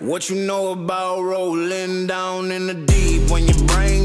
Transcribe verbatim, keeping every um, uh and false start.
What you know about rolling down in the deep when your brain